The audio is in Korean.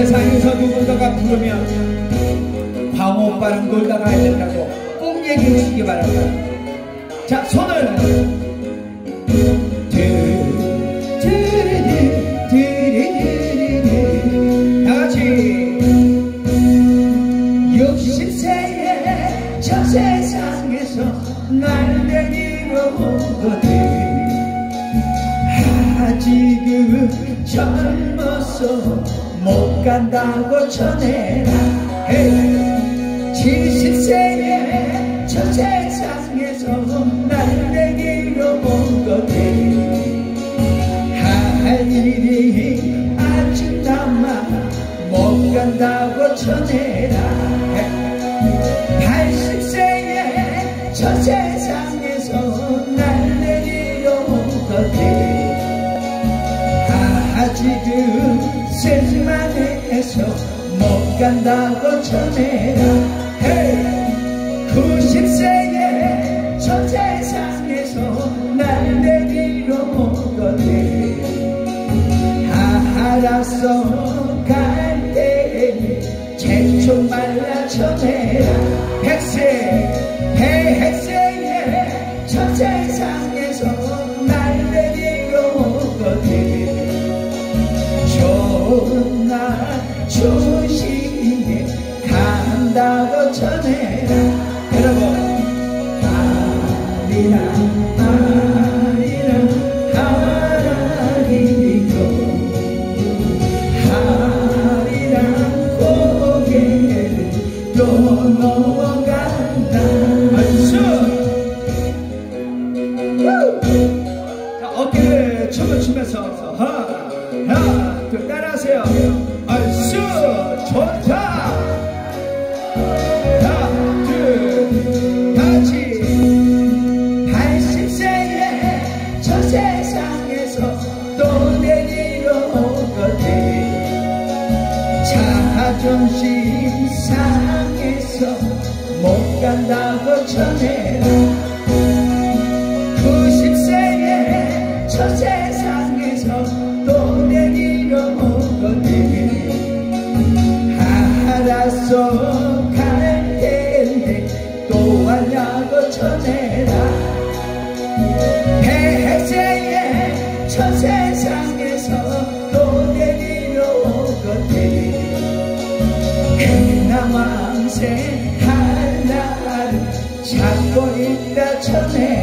세상에서 누군가가 부르면 광오빠랑 놀다 가야 된다고 꼭 얘기해 주시기 바랍니다. 자, 손을 다같이 60세에 저 세상에서 날 데리러 오거든. 아직은 젊어서 못 간다고 전해라. 70세에 저 세상에서 날 데리러 오거든. 할 일이 아직 남아 못 간다고 전해라. 80세에 저 세상에서 날 데리러 오거든. 아직은 세지만해서 못 간다고 전해라. 90세에 저 세상에서 날 데리러 오거든. 알았어 갈 때 제총 말라 전해라. 100세에 저 세상에서 날 데리러 오거든. 좋은 날 좋은 시기에 간다고 전해라. 여러분 아리랑 아리랑 하리도 하리랑 고개를 또 넘어간다. 박수! 자, 어깨를 춤을 추면서 하나 둘 따라하세요. 얼쑤 좋다. 하나 둘 같이 80세에 저 세상에서 또 내리러 오거든. 자존심 상해서 못 간다고 전해라. 90세에 저 세상에서 또 내리러 오거든. 알았어 갈 텐데 또 왔냐고 전해라. 100세에 저 세상에서 또 내리러 오거든. 그나마 왕생 할 날을 찾고 있다 전해.